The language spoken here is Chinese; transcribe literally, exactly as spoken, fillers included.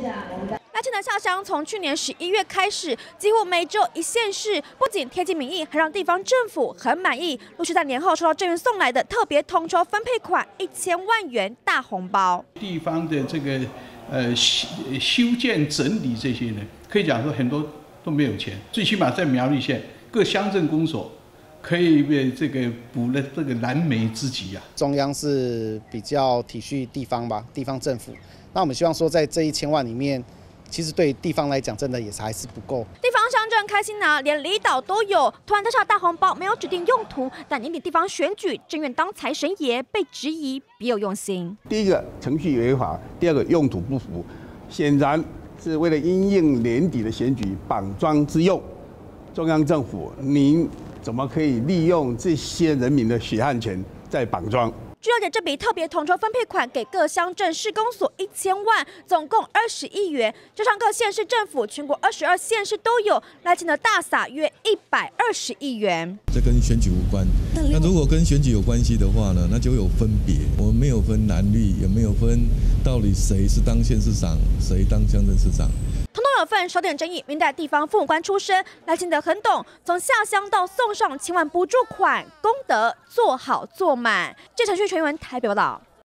赖清德下乡从去年十一月开始，几乎每周一县市，不仅贴近民意，还让地方政府很满意。陆续在年后收到政院送来的特别统筹分配款一千万元大红包。 地方的这个呃修修建整理这些呢，可以讲说很多都没有钱，最起码在苗栗县各乡镇公所可以为这个补了这个燃眉之急啊。 中央是比较体恤地方吧，地方政府。那我们希望说，在这一千万里面。其实对地方来讲，真的也是还是不够。 地方乡镇开心拿，连离岛都有。突然特下大红包，没有指定用途，但年底地方选举，政院当财神爷被质疑别有用心。 第一个程序违法，第二个用途不符，显然是为了因应年底的选举绑桩之用。中央政府，您怎么可以利用这些人民的血汗钱在绑桩？ 据了解，这笔特别统筹分配款给各乡镇市公所一千万，总共二十亿元，加上各县市政府，全国二十二县市都有，赖清德大撒约一百二十亿元。 这跟选举无关。那如果跟选举有关系的话呢，那就有分别。我们没有分蓝绿，也没有分到底谁是当县市长，谁当乡镇市长。 统统有份，少点争议。明代地方父母官出身，赖清德很懂，从下乡到送上千万补助款，功德做好做满。这程序全文台北报道。